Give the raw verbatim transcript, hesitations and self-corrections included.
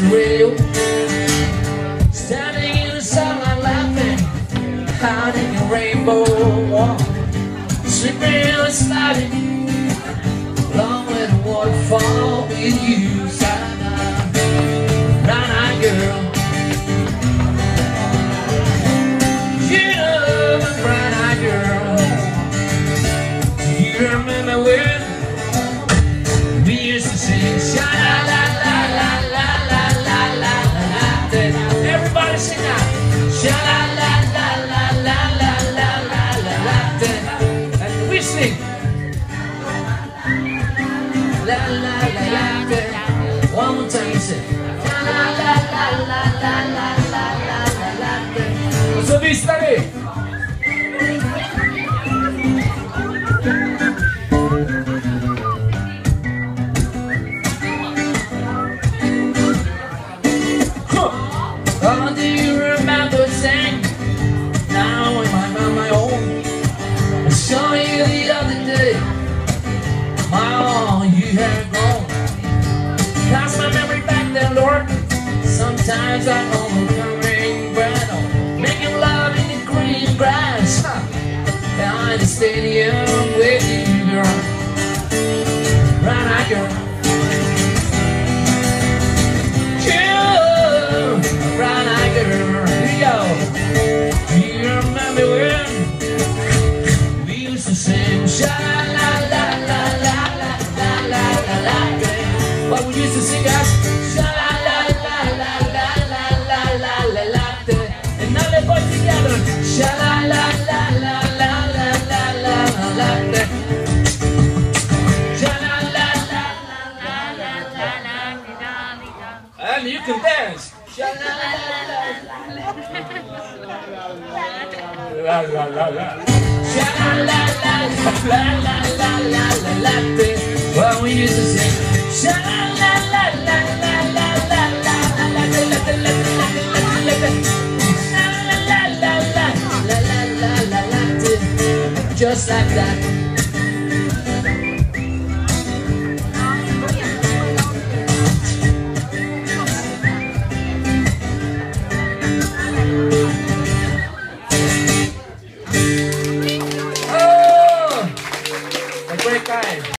the radio, standing in the sunlight laughing, hiding in rainbow walk, slipping and sliding along with the waterfall with you, side-eye, brown-eyed girl. You know my brown-eyed girl. Do you remember when we used to sing sha-la-la-la-la-la-la-la-la-la-la? Everybody sing out, sha-la-la-la-la-la-la-la-la-la. And we sing la-la-la-la-la. One more time, you say la-la-la-la-la-la-la-la-la-la. Så visar vi. Oh, do you remember saying, now I'm on my own? I saw you the other day, oh, you had grown. Cast my memory back there, Lord. Sometimes I know we're coming bright on, making love in the green grass, huh? Behind the stadium with you, girl. Brown-eyed girl. Brown-eyed girl, here we go. Do you remember when we used to sing sha-la-la-la-la-la-la-la-la-la? What we used to sing, guys? Sha-la-la-la-la-la-la-la-la-la. And now they both together. Sha-la-la-la-la-la-la-la-la-la. Sha-la-la-la-la-la-la-la. And you can dance. Well, we used to sing. Just like that.